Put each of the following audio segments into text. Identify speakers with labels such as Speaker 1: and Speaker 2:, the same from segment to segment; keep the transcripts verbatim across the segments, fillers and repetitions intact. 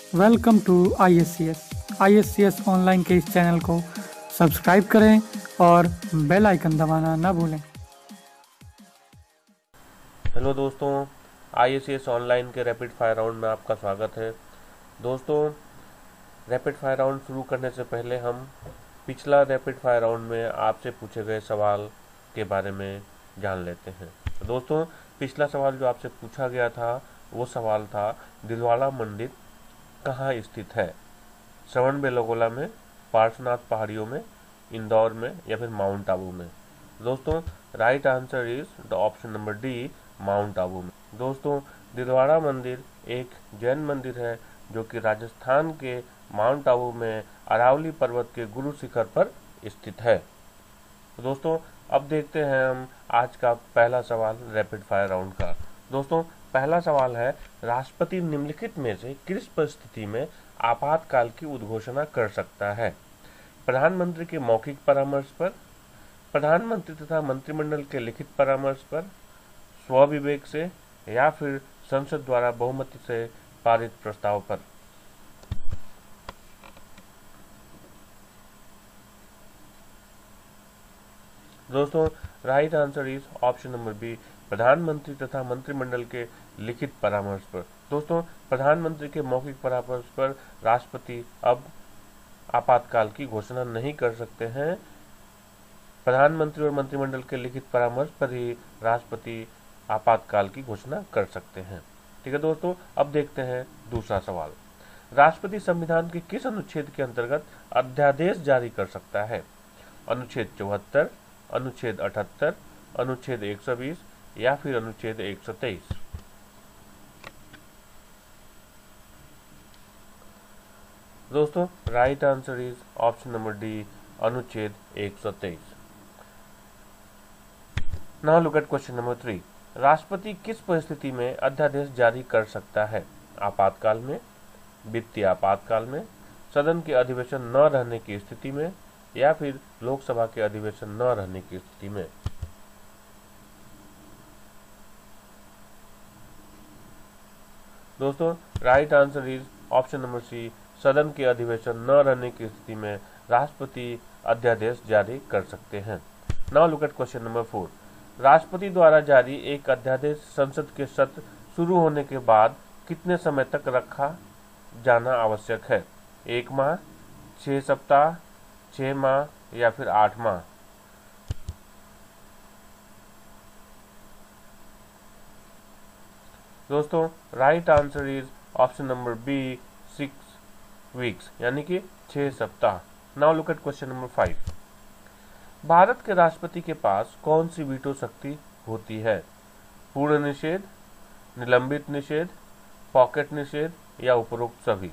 Speaker 1: Welcome to I S C S I S C S online के इस channel को subscribe करें और बेल आइकन दबाना ना भूलें।
Speaker 2: हेलो दोस्तों, I A C S online के रैपिड फायर राउंड में आपका स्वागत है। दोस्तों, रैपिड फायर राउंड शुरू करने से पहले हम पिछला रैपिड फायर राउंड में आपसे पूछे गए सवाल के बारे में जान लेते हैं। दोस्तों, पिछला सवाल जो आपसे पूछा गया था वो सवाल था, दिलवाड़ा मंदिर कहाँ स्थित है? श्रवणबेलगोला में, पार्श्वनाथ पहाड़ियों में, इंदौर में या फिर माउंट आबू में? दोस्तों, right answer is the option number D, Mount Abu में। दोस्तों, दिलवाड़ा मंदिर एक जैन मंदिर है जो कि राजस्थान के माउंट आबू में अरावली पर्वत के गुरु शिखर पर स्थित है। दोस्तों, अब देखते हैं हम आज का पहला सवाल रैपिड फायर राउंड का। दोस्तों, पहला सवाल है, राष्ट्रपति निम्नलिखित में से किस परिस्थिति में आपातकाल की उद्घोषणा कर सकता है? प्रधानमंत्री के मौखिक परामर्श पर, प्रधानमंत्री तथा मंत्रिमंडल के लिखित परामर्श पर, स्वविवेक से या फिर संसद द्वारा बहुमति से पारित प्रस्ताव पर? दोस्तों, right answer is option number B, प्रधानमंत्री तथा मंत्रिमंडल के लिखित परामर्श पर। दोस्तों, प्रधानमंत्री के मौखिक परामर्श पर राष्ट्रपति अब आपातकाल की घोषणा नहीं कर सकते हैं। प्रधानमंत्री और मंत्रिमंडल के लिखित परामर्श पर ही राष्ट्रपति आपातकाल की घोषणा कर सकते हैं। ठीक है दोस्तों, अब देखते हैं दूसरा सवाल। राष्ट्रपति संविधान के किस अनुच्छेद के अंतर्गत अध्यादेश जारी कर सकता है? अनुच्छेद चौहत्तर, अनुच्छेद अठहत्तर, अनुच्छेद एक सौ बीस या फिर अनुच्छेद एक सौ तेईस? दोस्तों, right answer is option number D, अनुच्छेद एक सौ तेईस। Now look at question number three. राष्ट्रपति किस परिस्थिति में अध्यादेश जारी कर सकता है? आपातकाल में, वित्तीय आपातकाल में, सदन के अधिवेशन न रहने की स्थिति में या फिर लोकसभा के अधिवेशन न रहने की स्थिति में? दोस्तों, right answer is option number C, सदन के अधिवेशन न रहने की स्थिति में राष्ट्रपति अध्यादेश जारी कर सकते हैं। Now look at question number four. राष्ट्रपति द्वारा जारी एक अध्यादेश संसद के सत्र शुरू होने के बाद कितने समय तक रखा जाना आवश्यक है? एक माह, छह सप्ताह, छह माह या फिर आठ माह? दोस्तों, right answer is option number B, six weeks, यानी कि छह सप्ताह। Now look at question number five. Bharat के राष्ट्रपति के पास कौन सी वीटो शक्ति होती है? पूर्ण निषेध, निलंबित निषेध, पॉकेट निषेध या उपरोक्त सभी?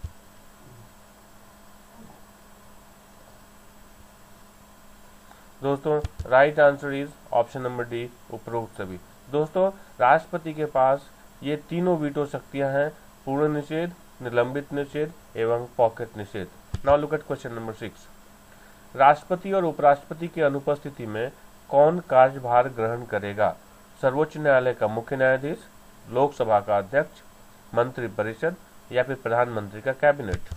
Speaker 2: दोस्तों, right answer is option number D, उपरोक्त सभी। दोस्तों, राष्ट्रपति के पास ये तीनों वीटो शक्तियां हैं, पूर्ण निषेध, निलंबित निषेध एवं पॉकेट निषेध। Now look at question number six. राष्ट्रपति और उपराष्ट्रपति की अनुपस्थिति में कौन कार्यभार ग्रहण करेगा? सर्वोच्च न्यायालय का मुख्य न्यायाधीश, लोकसभा का अध्यक्ष, मंत्रिपरिषद या फिर प्रधानमंत्री का कैबिनेट?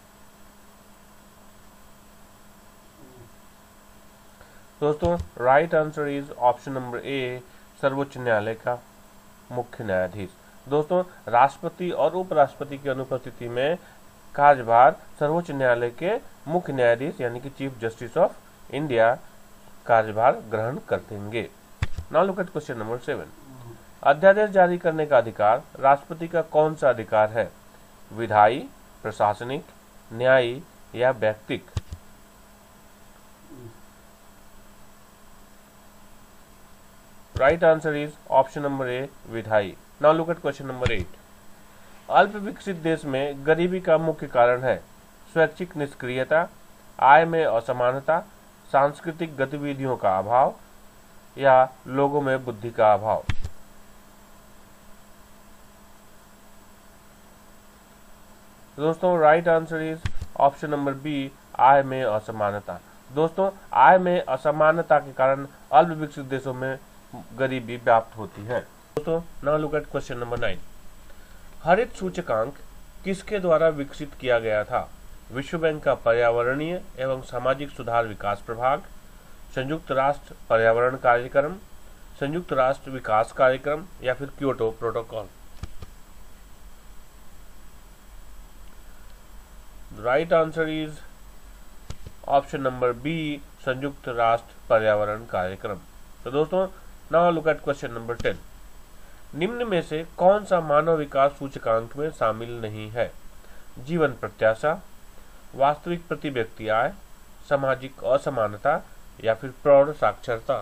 Speaker 2: दोस्तों, right answer is option number A, सर्वोच्च न्यायालय का मुख्य न्यायाधीश। दोस्तों, राष्ट्रपति और उपराष्ट्रपति की अनुपस्थिति में कार्यभार सर्वोच्च न्यायालय के मुख्य न्यायाधीश यानी कि चीफ जस्टिस ऑफ इंडिया कार्यभार ग्रहण करतेंगे। Now look at question number seven. अध्यादेश जारी करने का अधिकार राष्ट्रपति का कौन सा अधिकार है? विधायी, प्रशासनिक, न्यायी या व्यक्तिक? Right answer is option number A, विधायी। Now look at question number eight. अल्प विकसित देश में गरीबी का मुख्य कारण है? स्वैच्छिक निष्क्रियता, आय में असमानता, सांस्कृतिक गतिविधियों का अभाव या लोगों में बुद्धि का अभाव? दोस्तों, right answer is option number B, आय में असमानता। दोस्तों, आय में असमानता के कारण अल्प विकसित देशों में गरीबी व्याप्त होती है। दोस्तों, now look at question number nine. हरित सूचकांक किसके द्वारा विकसित किया गया था? विश्व बैंक का पर्यावरणीय एवं सामाजिक सुधार विकास प्रभाग, संयुक्त राष्ट्र पर्यावरण कार्यक्रम, संयुक्त राष्ट्र विकास कार्यक्रम या फिर Kyoto protocol? Right answer is option number B, संयुक्त राष्ट्र पर्यावरण कार्यक्रम। तो दोस्तों, now look at question number ten. निम्न में से कौन सा मानव विकास सूचकांक में शामिल नहीं है? जीवन प्रत्याशा, वास्तविक प्रति व्यक्ति आय, सामाजिक असमानता या फिर प्रौढ़ साक्षरता?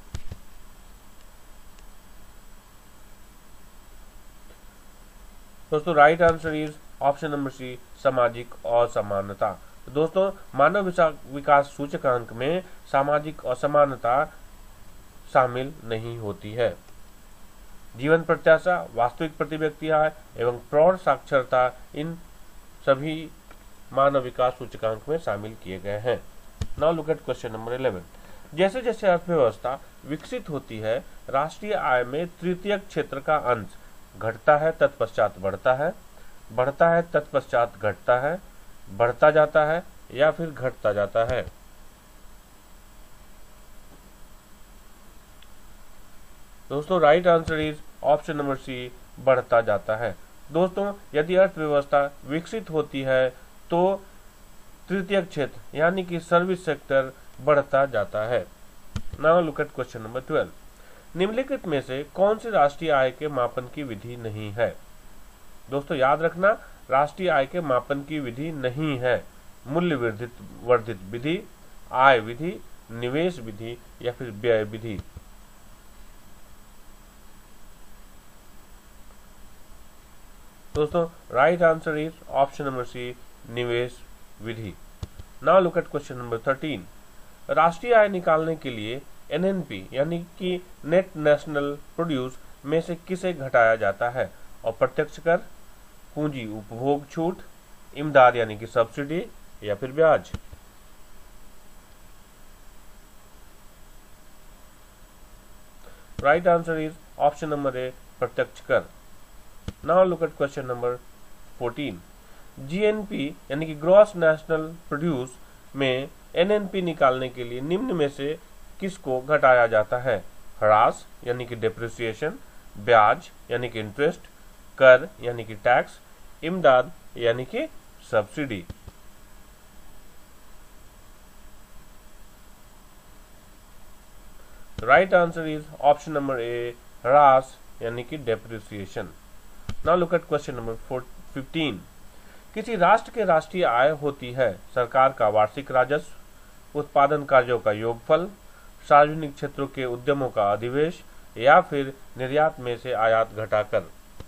Speaker 2: दोस्तों, right answer is option number C, सामाजिक असमानता। तो दोस्तों, मानव विकास सूचकांक में सामाजिक असमानता शामिल नहीं होती है। जीवन प्रत्याशा, वास्तविक प्रति व्यक्ति आय एवं प्रौढ़ साक्षरता इन सभी मानव विकास सूचकांक में शामिल किए गए हैं। Now look at question number eleven. जैसे जैसे अर्थव्यवस्था विकसित होती है, राष्ट्रीय आय में तृतीयक क्षेत्र का अंश घटता है तत्पश्चात बढ़ता है, बढ़ता है तत्पश्चात घटता है, बढ़ता जाता है या फिर घटता जाता है? दोस्तों, right answer is option number C, बढ़ता जाता है। दोस्तों, यदि अर्थव्यवस्था विकसित होती है तो तृतीयक क्षेत्र यानी कि सर्विस सेक्टर बढ़ता जाता है। Now look at question number twelve. निम्नलिखित में से कौन सी राष्ट्रीय आय के मापन की विधि नहीं है? दोस्तों, याद रखना, राष्ट्रीय आय के मापन की विधि नहीं है। मूल्य वर्धित वर्धित विधि, आय विधि, निवेश विधि या फिर व्यय विधि? दोस्तों, right answer is option number C, निवेश विधि। Now look at question number thirteen. राष्ट्रीय आय निकालने के लिए एन एन पी यानी कि नेट नेशनल प्रोड्यूस में से किसे घटाया जाता है? अप्रत्यक्ष कर, पूंजी उपभोग छूट, इमदाद यानी कि सब्सिडी या फिर ब्याज? Right answer is option number A, प्रत्यक्ष कर। Now look at question number fourteen. G N P यानी कि ग्रॉस नेशनल प्रोड्यूस में एन एन पी निकालने के लिए निम्न में से किसको घटाया जाता है? ह्रास यानी कि डेप्रिसिएशन, ब्याज यानी कि इंटरेस्ट, कर यानी कि टैक्स, इमदाद यानी कि subsidy? Right answer is option number A, ह्रास यानी कि depreciation. Now look at question number fifteen. किसी राष्ट्र के राष्ट्रीय आय होती है सरकार का वार्षिक राजस्व, उत्पादन कार्यों का योगफल, सार्वजनिक क्षेत्रों के उद्यमों का अधिवेश या फिर निर्यात में से आयात घटाकर?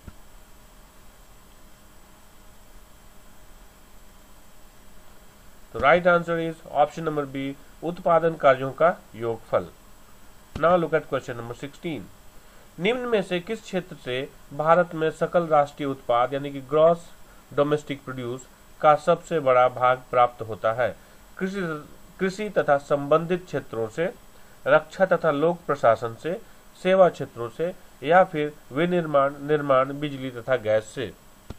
Speaker 2: तो right answer is option number B, उत्पादन कार्यों का योगफल। Now look at question number sixteen. निम्न में से किस क्षेत्र से भारत में सकल राष्ट्रीय उत्पाद यानी कि ग्रॉस डोमेस्टिक प्रोड्यूस का सबसे बड़ा भाग प्राप्त होता है? कृषि कृषि तथा संबंधित क्षेत्रों से, रक्षा तथा लोक प्रशासन से, सेवा क्षेत्रों से या फिर विनिर्माण, निर्माण, बिजली तथा गैस से?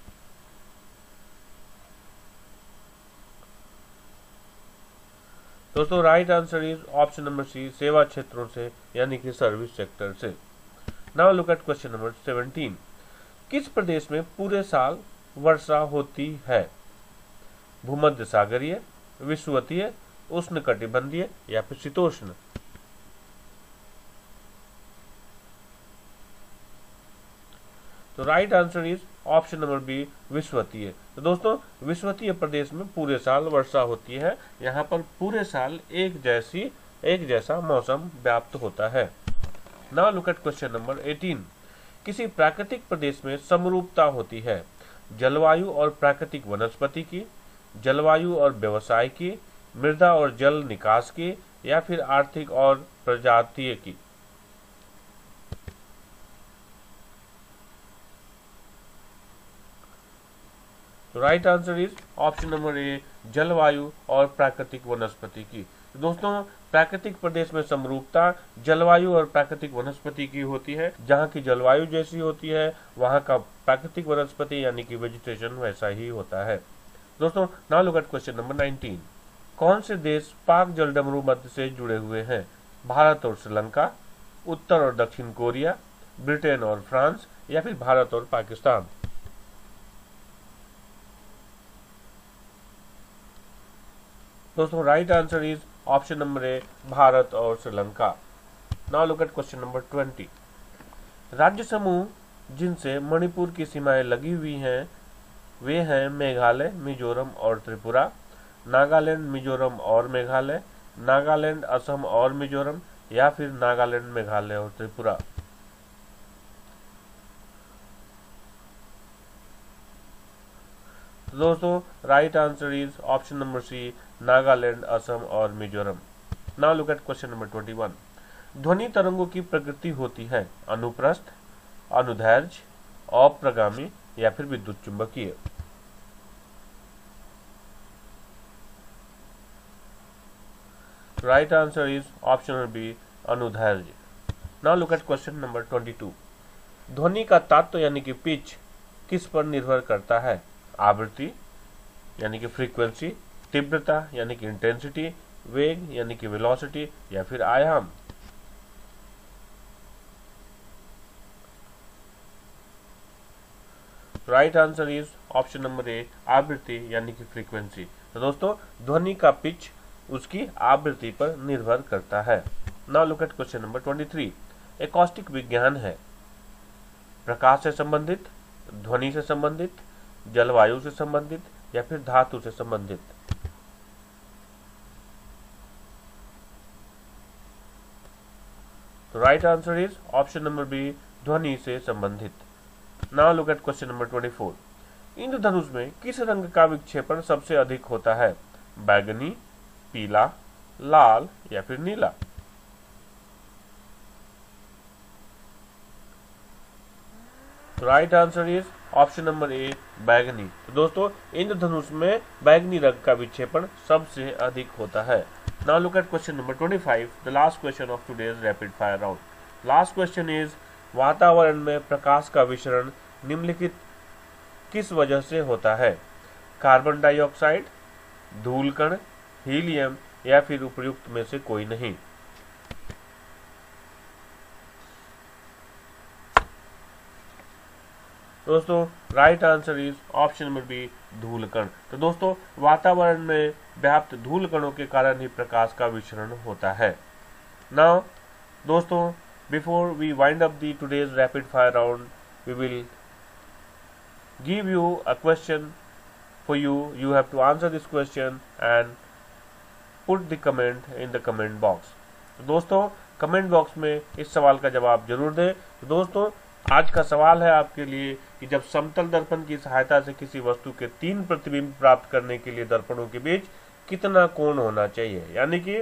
Speaker 2: दोस्तों, right answer is option number C, सेवा क्षेत्रों से यानी कि सर्विस सेक्टर से। Now look at question number seventeen. किस प्रदेश में पूरे साल वर्षा होती है? भूमध्य सागरीय, विषुवतीय, उष्णकटिबंधीय या फिर शीतोष्ण? तो right answer is option number B, विषुवतीय। तो दोस्तों, विषुवतीय प्रदेश में पूरे साल वर्षा होती है। यहाँ पर पूरे साल एक जैसी एक जैसा मौसम व्याप्त होता है। Now look at question number eighteen. किसी प्राकृतिक प्रदेश में समरूपता होती है जलवायु और प्राकृतिक वनस्पति की, जलवायु और व्यवसाय की, मृदा और जल निकास की या फिर आर्थिक और प्रजातीय की? तो right answer is option number A, जलवायु और प्राकृतिक वनस्पति की। दोस्तों प्राकृतिक प्रदेश में समरूपता जलवायु और प्राकृतिक वनस्पति की होती है। जहाँ की जलवायु जैसी होती है वहाँ का प्राकृतिक वनस्पति यानी कि वेजिटेशन वैसा ही होता है। दोस्तों now look at question number nineteen. कौन से देश पाक जलडमरू मध्य से जुड़े हुए हैं? भारत और श्रीलंका, उत्तर और दक्षिण कोरिया, ब्रिटेन और फ्रांस, या फिर भारत और पाकिस्तान? दोस्तों right answer is option number A, Bharat और Sri Lanka. Now look at question number twenty. राज्य समूह जिनसे मणिपुर की सीमाएं लगी हुई हैं वे हैं मेघालय, मिजोरम और त्रिपुरा, नागालैंड, मिजोरम और मेघालय, नागालैंड, असम और मिजोरम, या फिर नागालैंड, मेघालय और त्रिपुरा? तो दोस्तों right answer is option number C, Nagaland, Assam और Mizoram. Now look at question number twenty one. ध्वनि तरंगों की प्रकृति होती है अनुप्रस्थ, अनुदैर्घ्य, अप्रगामी, या फिर विद्युत चुंबकीय? Right answer is option number B, अनुदैर्घ्य। Now look at question number twenty two. ध्वनि का तात्व यानी कि पिच किस पर निर्भर करता है? आवृत्ति यानी कि फ्रीक्वेंसी, तीव्रता यानी कि इंटेंसिटी, वेग यानी कि वेलोसिटी, या फिर आयाम? Right answer is option number A, आवृत्ति यानी कि फ्रीक्वेंसी। तो दोस्तों ध्वनि का पिच उसकी आवृत्ति पर निर्भर करता है। Now look at question number twenty three. Acoustic विज्ञान है प्रकाश से संबंधित, ध्वनि से संबंधित, जलवायु से संबंधित, या फिर धातु से संबंधित? तो right answer is option number B, ध्वनि से संबंधित। Now look at question number twenty four. इंद्रधनुष में किस रंग का विक्षेपण सबसे अधिक होता है? बैगनी, पीला, लाल, या फिर नीला? Right answer is option number A, बैगनी। तो दोस्तों इंद्रधनुष में बैगनी रंग का विक्षेपण सबसे अधिक होता है। Now look at question number twenty five, the last question of today's rapid fire round. Last question is वातावरण में प्रकाश का विसरण निम्नलिखित किस वजह से होता है? कार्बन डाइऑक्साइड, धूल कण, हीलियम, या फिर उपयुक्त में से कोई नहीं? दोस्तों right answer is option number B, धूल कण। तो दोस्तों वातावरण में व्याप्त धूल कणों के कारण ही प्रकाश का विसरण होता है। नाउ दोस्तों before we wind up the today's rapid fire round we will give you a question for you. You have to answer this question and put the comment in the comment box. तो दोस्तों comment box में इस सवाल का जवाब जरूर दें। तो दोस्तों आज का सवाल है आपके लिए कि जब समतल दर्पण की सहायता से किसी वस्तु के तीन प्रतिबिंब प्राप्त करने के लिए दर्पणों के बीच कितना कोण होना चाहिए? यानी कि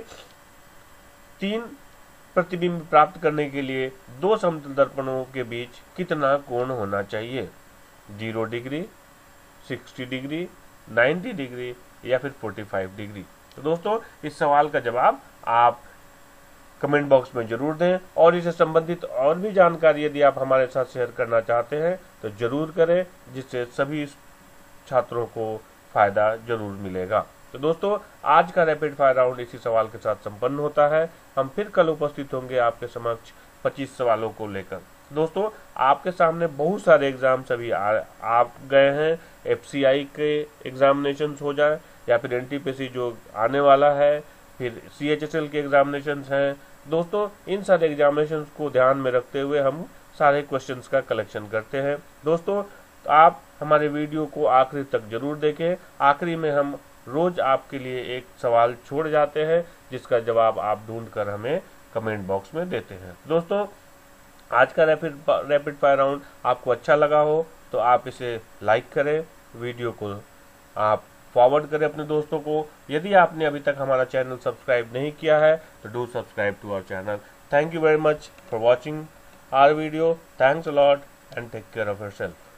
Speaker 2: तीन प्रतिबिंब प्राप्त करने के लिए दो समतल दर्पणों के बीच कितना कोण होना चाहिए? Zero degree, sixty degree, ninety degree, या फिर फोर्टी फाइव डिग्री? तो दोस्तों इस सवाल का जवाब आप कमेंट बॉक्स में जरूर दें, और इससे संबंधित और भी जानकारी यदि आप हमारे साथ शेयर करना चाहते हैं तो जरूर करें, जिससे सभी छात्रों को फायदा जरूर मिलेगा। तो दोस्तों आज का रैपिड फायर राउंड इसी सवाल के साथ संपन्न होता है। हम फिर कल उपस्थित होंगे आपके समक्ष पच्चीस सवालों को लेकर। दोस्तों आपके सामने बहुत सारे एग्जाम्स अभी आ, आ गए हैं। एफसीआई के एग्जामिनेशन हो जाए या फिर एनटीपीसी जो आने वाला है, फिर सीएचएसएल के एग्जामिनेशन हैं। दोस्तों इन सारे एग्जामिनेशंस को ध्यान में रखते हुए हम सारे क्वेश्चंस का कलेक्शन करते हैं। दोस्तों आप हमारे वीडियो को आखिरी तक जरूर देखें। आखिरी में हम रोज आपके लिए एक सवाल छोड़ जाते हैं जिसका जवाब आप ढूंढ कर हमें कमेंट बॉक्स में देते हैं। दोस्तों आज का रैपिड रैपिड फायर राउंड आपको अच्छा लगा हो तो आप इसे लाइक करें, वीडियो को आप फॉरवर्ड करें अपने दोस्तों को। यदि आपने अभी तक हमारा चैनल सब्सक्राइब नहीं किया है तो do subscribe to our channel. Thank you very much for watching our video. Thanks a lot and take care of yourself.